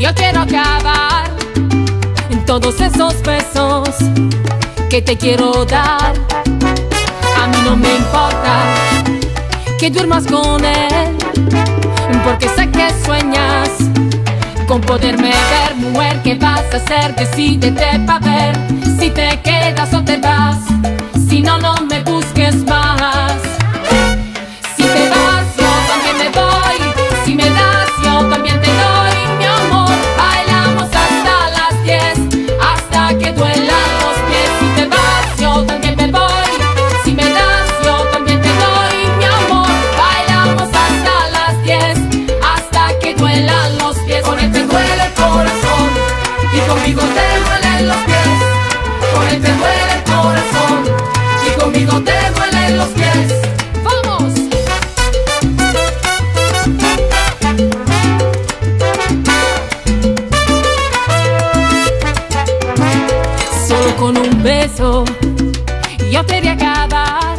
Yo quiero acabar en todos esos besos que te quiero dar. A mí no me importa que duermas con él, porque sé que sueñas con poderme ver. Mujer, ¿qué vas a hacer? Decídete pa' ver si te quedas o te vas. Si no, no me busques más. Si te vas, yo también me voy. Si me das, yo también te doy. Mi amor, bailamos hasta las 10, hasta que duelan los pies. Si te vas, yo también me voy. Si me das, yo también te doy. Mi amor, bailamos hasta las 10, hasta que duelan los pies. Con él te duele el corazón y conmigo te duelen los pies. Con él te duele el corazón y conmigo te duelen los pies. ¡Vamos! Solo con un beso yo te haré acabar